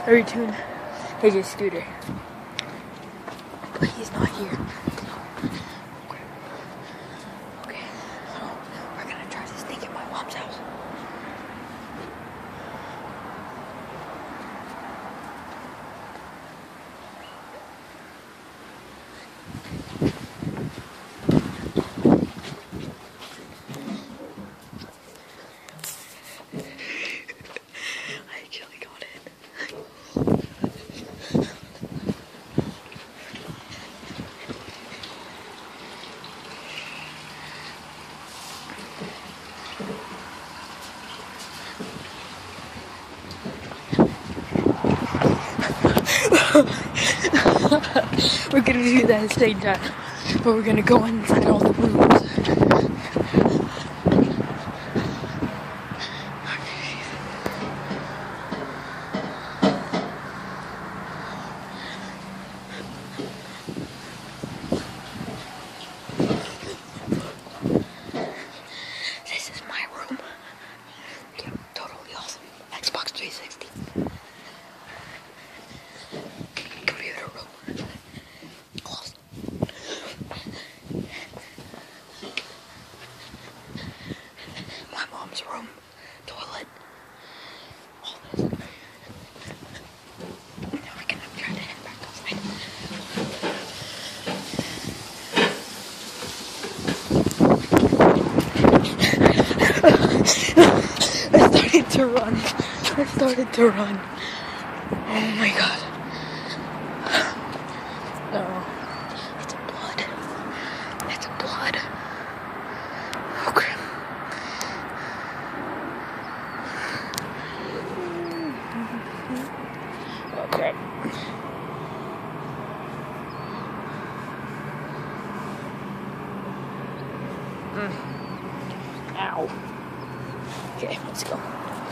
retune AJ's scooter. But he's not here. Okay, so we're gonna try to sneak in my mom's house. I actually got it. We're gonna do that at the same time, but we're gonna go inside all the rooms. This is my room. Yeah, totally awesome. Xbox 360. Computer room. Close. My mom's room. Toilet. All this. Now we're gonna try to head back outside. I started to run. Oh my god. No. It's blood. It's blood. Okay. Okay. Ow. Okay, let's go.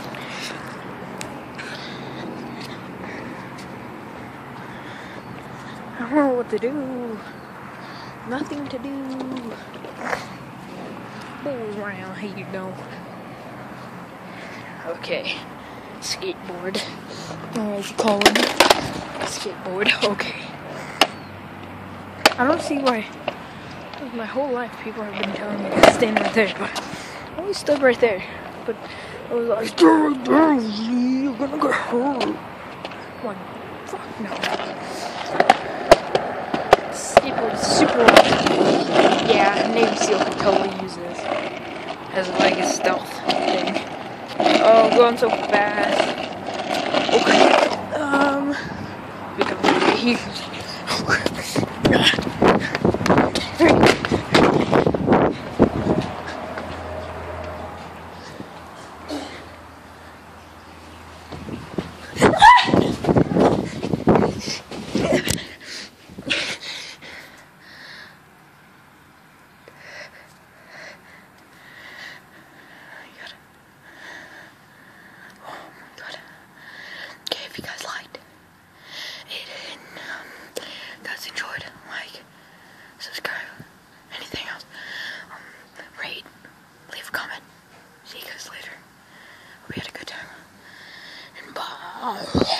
I don't know what to do. Nothing to do. Go around here you go. Okay. Skateboard. Or as you call it. Skateboard. Okay. I don't see why. My whole life people have been telling me to stand right there, but I always stood right there. But I was like, stand right there, you're gonna get hurt. I'm like, fuck no. Skateboard is super awesome. Yeah, Navy SEAL could totally use this as like a stealth thing. Oh, I'm going so fast. Okay. We got here. If you guys liked it and guys enjoyed, like, subscribe, anything else, rate, leave a comment. See you guys later. Hope you had a good time. And bye.